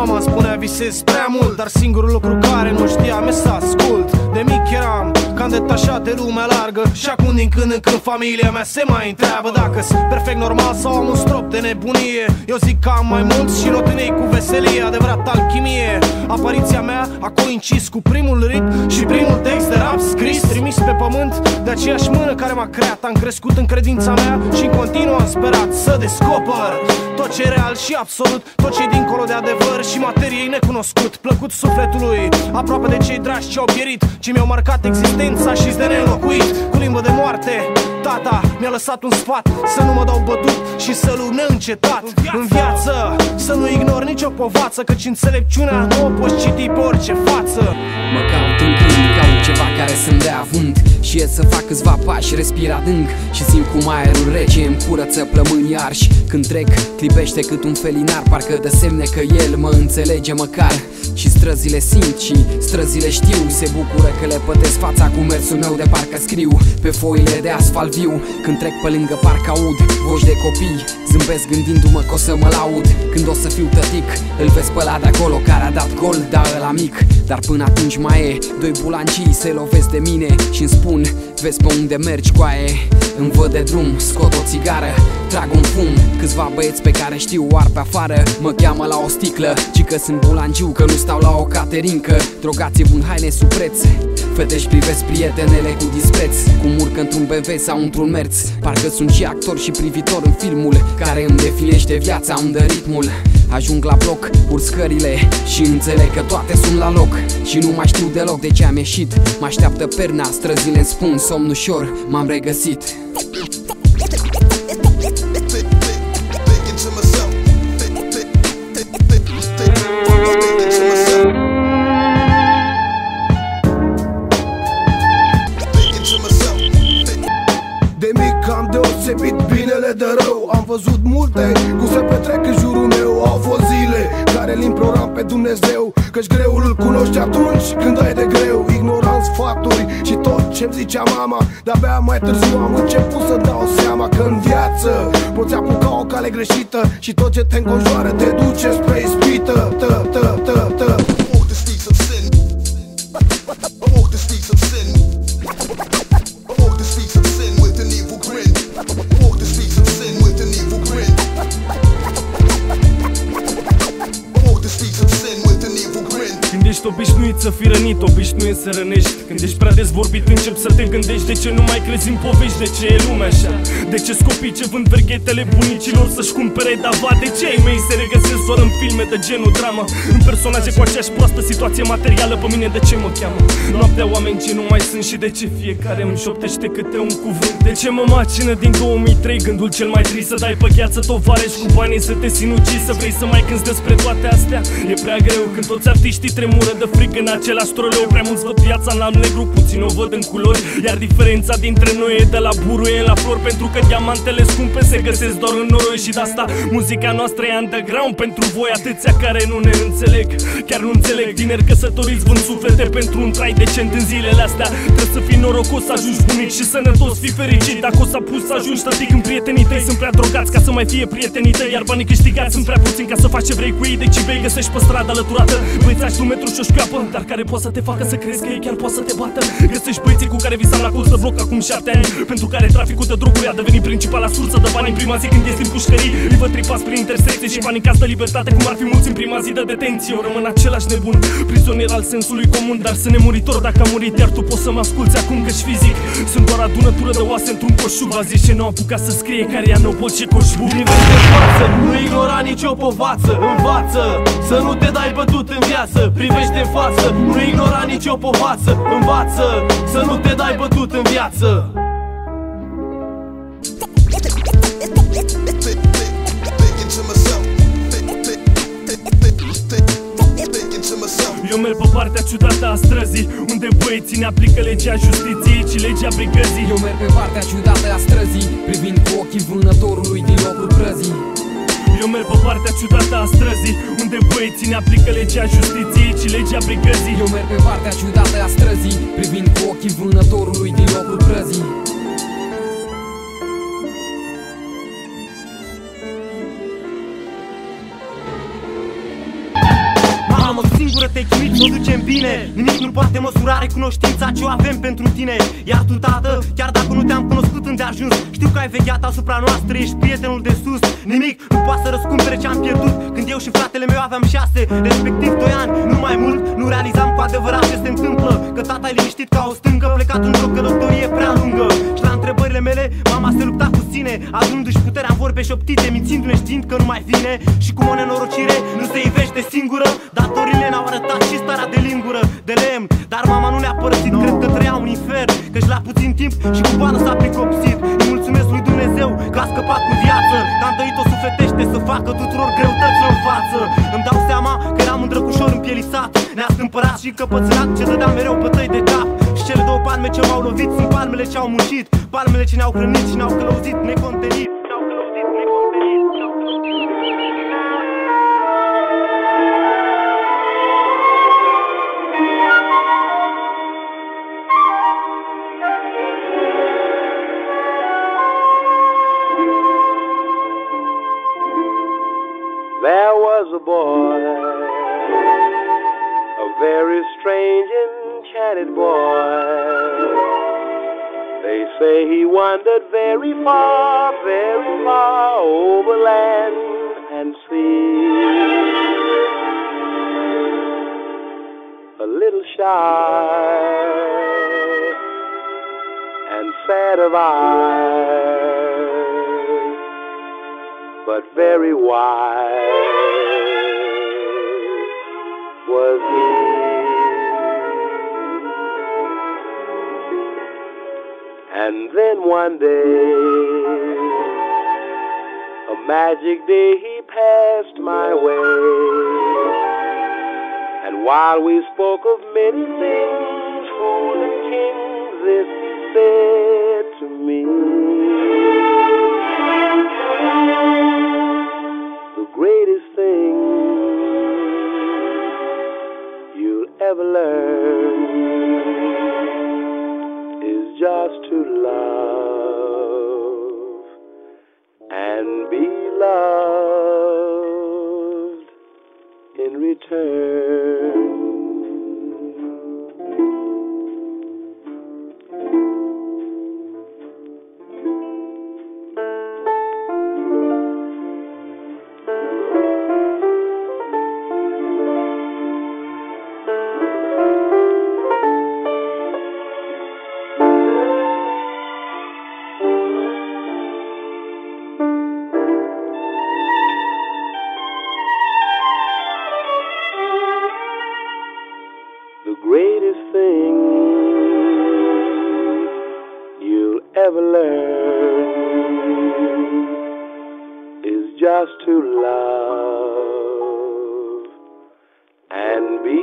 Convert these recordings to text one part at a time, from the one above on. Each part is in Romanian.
Mama spunea visez prea mult, dar singurul lucru care nu știam e să ascult. De mic eram cam detașat de lumea largă și acum din când în când familia mea se mai întreabă dacă-s perfect normal sau am un strop de nebunie. Eu zic că am mai mulți și rotinei cu veselie, adevărat alchimie. Apariția mea a coincis cu primul ritm și primul text de rap scris, trimis pe pământ de aceeași mână care m-a creat. Am crescut în credința mea și în continuu am sperat să descoper tot ce e real și absolut, tot ce e dincolo de adevăr și materiei necunoscut. Plăcut sufletului, aproape de cei dragi ce au pierit, ce mi-au marcat existența și-s de neînlocuit. Cu limbă de moarte, tata mi-a lăsat un sfat: să nu mă dau bătut și să lu neîncetat în viață, să nu ignor nicio povață, căci înțelepciunea nu o poți citi pe orice față. Mă caut în când, caut ceva care să-mi dea avânt și e să fac câțiva pași, respir adânc și simt cum aerul rece îmi curăță plămânii arși. Când trec, clipește cât un felinar, parcă dă semne că el mă înțelege măcar. Și străzile simt și străzile știu, se bucură că le pătesc fața cu mersul meu de parcă scriu pe foile de asfalt viu. Când trec pe lângă parc aud voci de copii, zâmbesc gândindu-mă că o să mă laud. Când o să fiu tătic, îl vezi pe ăla de acolo care a dat gol, da ăla mic. Dar până atunci mai e doi bulancii, se lovesc de mine și-mi spun: vezi pe unde mergi, coaie? Îmi văd de drum, scot o țigară, trag un fum. Câțiva băieți pe care știu ar pe afară mă cheamă la o sticlă, ci că sunt bulanciu, că nu stau la o caterincă. Drogați-vă în haine sub preț, fete-și privesc prietenele cu dispreț. Cum urcă într-un BMW sau într-un Merț, parcă sunt și actor și privitor în filmul care îmi definește viața, unde ritmul. Ajung la bloc, urc scările și înțeleg că toate sunt la loc și nu mai știu deloc de ce am ieșit. Mă așteaptă perna, străzile-mi spun somn ușor, m-am regăsit. De mic am deosebit binele de rău, am văzut multe cum se petrec în jurul meu. Au fost zile care l-imploram pe Dumnezeu, căci greul îl cunoști atunci când ai de greu. Ignoram sfaturi și tot ce-mi zicea mama, de-abia mai târziu am început să dau seama că în viață poți apuca o cale greșită și tot ce te înconjoară te duce spre ispită. Când ești obișnuit să fii rănit, obișnuit să rănești. Când ești prea dezvorbit, începi să te gândești: de ce nu mai crezi în povești, de ce e lumea așa? De ce scopii ce vând verghetele bunicilor să-și cumpere dava? De ce ai mei se regăsesc doar în filme de genul dramă, în personaje cu aceeași proastă situație materială? Pe mine de ce mă cheamă noaptea oameni ce nu mai sunt și de ce fiecare îmi șoptește câte un cuvânt? De ce mă macină din 2003 gândul cel mai trist să dai pe gheață tovarăși cu banii să te sinucizi? Să vrei să mai cânti despre toate astea? E prea greu când toți artiștii tremură de frig în același troleu. Prea mulți văd viața în alb negru, puțin o văd în culori, iar diferența dintre noi e de la buruie la flori. Pentru că diamantele scumpe se găsesc doar în noroi și de asta muzica noastră e underground. Pentru voi atâția care nu ne înțeleg, chiar nu înțeleg. Tineri căsătoriți vând suflete pentru un trai decent în zilele astea. Trebuie să fii norocos să ajungi bunic și sănătos, fii fericit. Dacă o să apuci să ajungi tătic, în prietenii tăi sunt prea drogați ca să mai fie prietenii tăi, iar banii câștigați sunt prea puțini ca să faci ce vrei cu ei. Deci vei găsești pe stradă alăturată băiețași un metru și o șchioapă, dar care poate să te facă să crezi că ei chiar poate să te bată. Găsești băieții cu care visam la colț de bloc acum 7 ani, pentru care traficul de droguri a devenit principala sursă de bani. În prima zi când ies din pușcării, îi văd tripați prin intersecție și panicați de libertate, cum ar fi mulți în prima zi de detenție. Eu rămân același nebun, prizonier al sensului comun, dar sunt nemuritor dacă am murit, iar tu poți să mă asculți acum, căci fizic sunt doar adunătură de oase într-un coșug. Va zice nu apucat să scrie care ia nou pot și coșbug. Nivel de față, nu ignora nicio povață, învață să nu te dai bătut în viață. Privește în față, nu ignora nicio povață, învață să nu te dai bătut în viață. Eu merg pe partea ciudată a străzii, unde băieții ne aplică legea justiției și legea brigăzii. Eu merg pe partea ciudată a străzii, privind cu ochii vânătorului din locul prăzii. Eu merg pe partea ciudată a străzii, unde băieții ne aplică legea justiției și legea brigăzii. Eu merg pe partea ciudată a străzii, privind cu ochii vânătorului din locul prăzii. singură te-ai chinuit să o ducem bine. Nimic nu poate măsura recunoștința ce o avem pentru tine. Iar tu, tată, chiar dacă nu te-am cunoscut îndeajuns, știu că ai vegheat asupra noastră, ești prietenul de sus. Nimic nu poate să răscumpere ce am pierdut când eu și fratele meu aveam 6, respectiv 2 ani. Nu mai mult, nu realizam cu adevărat ce se întâmplă, că tata e liniștit ca o stâncă, plecat într-o călătorie prea lungă. Și la întrebările mele, mama se lupta cu sine, adunându-și puterea în vorbe șoptite, mințindu-ne știind că nu mai vine. Și cum o nenorocire nu se ivește singură, datorile n-au arătat și starea de lingură, de lemn. Dar mama nu ne-a părăsit, cred că trăia un infern, că-și la puțin timp și cu bană s-a pricopsit. Îi mulțumesc lui Dumnezeu că a scăpat cu viață, că am dăit-o sufletește să facă tuturor greutăți în față. Îmi dau seama că eram un drăgușor împielisat, ne-a stâmpărat și căpățânat ce dădea mereu bătăi de cap. Și cele 2 palme ce m-au lovit sunt palmele ce au muncit, palmele ce ne-au hrănit și ne-au călăuzit necontenit. There was a boy, a very strange, enchanted boy. They say he wandered very far over land and sea. A little shy and sad of eye, but very wise was he. And then one day, a magic day, he passed my way. And while we spoke of many things, fools and kings, this he said to me: the greatest thing you'll ever learn is just to love and be loved in return. The greatest thing you'll ever learn is just to love and be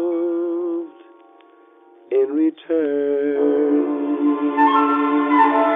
loved in return.